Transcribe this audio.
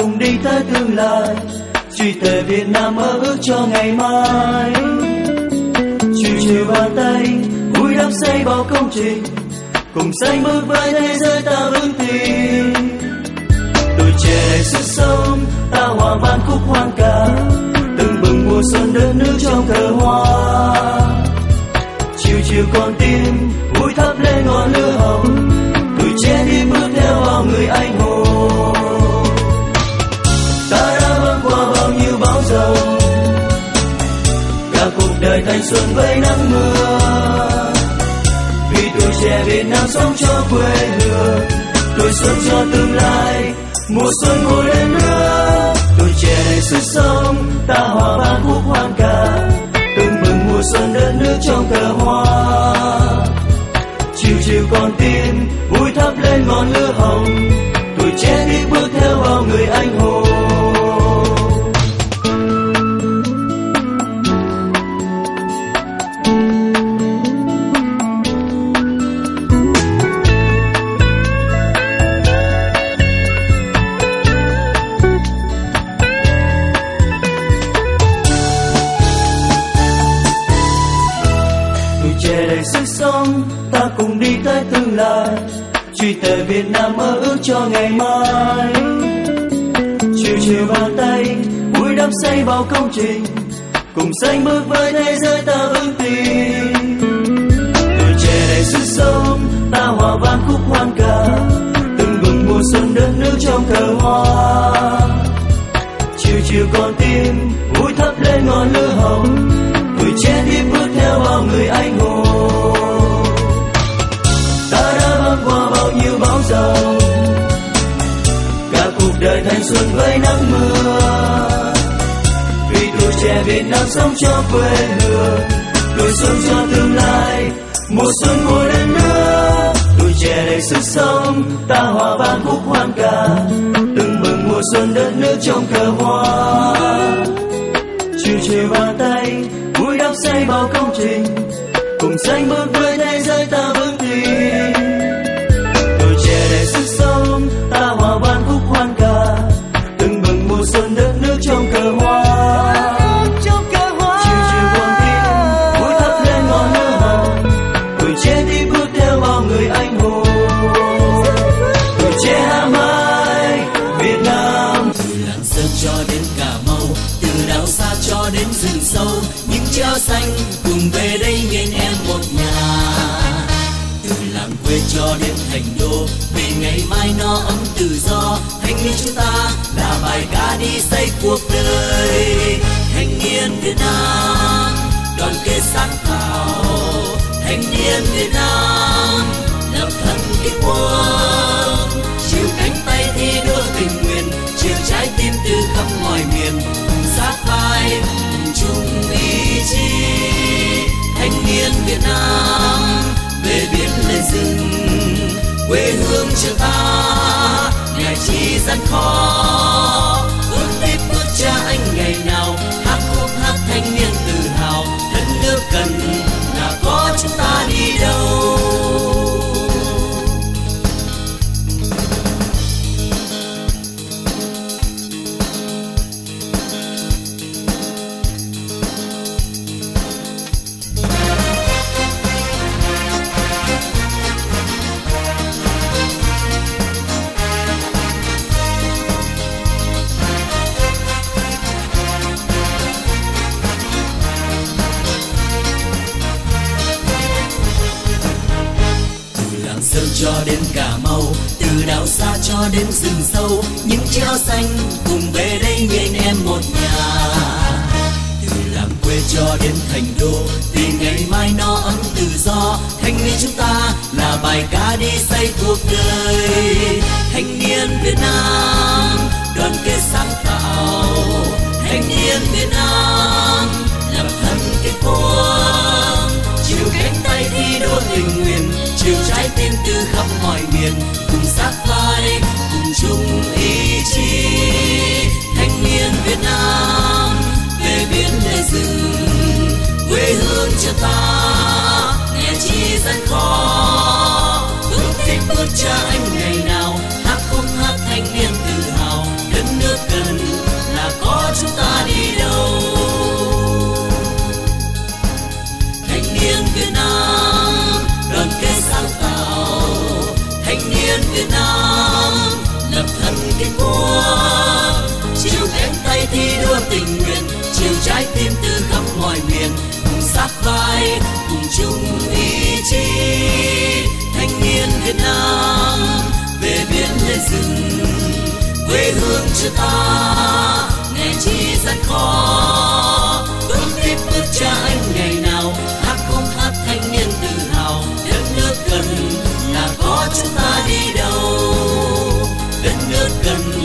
cùng đi tới tương lai, truy tề Việt Nam mơ ước cho ngày mai. Chiều chiều bàn tay vui đắp xây bao công trình, cùng xanh bước với thế giới ta vững tin. Tuổi trẻ đầy sức sống, ta hòa vang khúc hoan ca, từng bừng mùa xuân đất nước trong cờ hoa. Chiều chiều con tim vui thắp lên ngọn lửa hồng, tuổi trẻ đi bước theo bao người anh hùng. Ta đã băng qua bao nhiêu bão giông, cả cuộc đời thanh xuân với nắng mưa, vì tuổi trẻ Việt Nam sống cho quê hương, tuổi xuân cho tương lai, mùa xuân mùa lên nước. Tuổi trẻ đầy sức sống, ta hòa vang khúc hoan ca, từng bừng mùa xuân đất nước trong cờ hoa. Chiều chiều con tim vui thắp lên ngọn lửa hồng, tuổi trẻ đi bước theo bao người anh hùng. Trẻ đầy sức sống, ta cùng đi tới tương lai, truy tề Việt Nam mơ ước cho ngày mai. Chiều chiều bàn tay vui đắp xây bao công trình, cùng xanh bước với thế giới ta vững tin. Tuổi trẻ đầy sức sống, ta hòa vang khúc hoan ca, từng bừng mùa xuân đất nước trong cờ hoa. Chiều chiều con tim vui thắp lên ngọn lửa hồng, tuổi trẻ đi bước theo bao người anh hùng. Ta đã băng qua bao nhiêu bão giông, cả cuộc đời thanh xuân với nắng mưa, vì tuổi trẻ Việt Nam sống cho quê hương, tuổi xuân cho tương lai, mùa xuân mùa lên nước. Tuổi trẻ đầy sức sống, ta hòa vang khúc hoan ca, từng bừng mùa xuân đất nước trong cờ hoa. Chiều chiều bàn tay vui đắp xây bao công trình, cùng xanh bước với thế giới ta vững tin. Tuổi trẻ đầy sức sống, ta hòa vang khúc hoan ca, từng bừng mùa xuân đất nước trong cờ hoa. Chiều chiều con tim vui thắp lên ngọn lửa hồng, tuổi trẻ đi bước theo bao người anh hùng. Tuổi trẻ hàm hai Việt Nam, từ Lạng Sơn cho đến Cà Mau, từ đảo xa cho đến rừng sâu, những treo xanh cùng về đây bên em một nhà. Từ làng quê cho đến thành đô, vì ngày mai nó ấm tự do, thanh niên chúng ta là bài ca đi xây cuộc đời. Thanh niên Việt Nam đoàn kết sáng tạo, thanh niên Việt Nam lập thân cái quân, chịu cánh tay thi đua tình nguyện, chịu trái tim từ khắp mọi miền, cùng sát vai cùng chung ý chí. Thanh niên Việt Nam về biển lên rừng, quê hương trường ta ngày chi gian khó, bước tiếp bước cha anh ngày nào, hát khúc hát thanh niên tự hào, đất nước cần là có chúng ta đi đâu. Cho đến Cà Mau, từ đảo xa cho đến rừng sâu, những treo xanh cùng về đây bên em một nhà. Từ làng quê cho đến thành đô, vì ngày mai nó ấm tự do, thanh niên chúng ta là bài ca đi xây cuộc đời. Thanh niên Việt Nam đoàn kết sáng tạo, thanh niên Việt Nam lập thân kết quân, chịu cánh tay thi đua tình nguyện, chịu trái tim từ khắp mọi miền, cùng sát vai cùng chung ý chí. Thanh niên Việt Nam về biển để rừng, quê hương cho ta nghe chi gian khó, bước tiếp bước cha anh ngày nào, hát khúc hát thanh niên tự hào, đất nước Việt Nam lập thân kiến quốc, chiều cánh tay thi đua tình nguyện, chiều trái tim từ khắp mọi miền, cùng sát vai cùng chung ý chí. Thanh niên Việt Nam về biển lên rừng, quê hương cho ta nghe chi gian khó. Bước tiếp bước cha anh ngày nào, hát không hát thanh niên tự hào. Đất nước gần là có chúng ta đi đâu, đất nước gần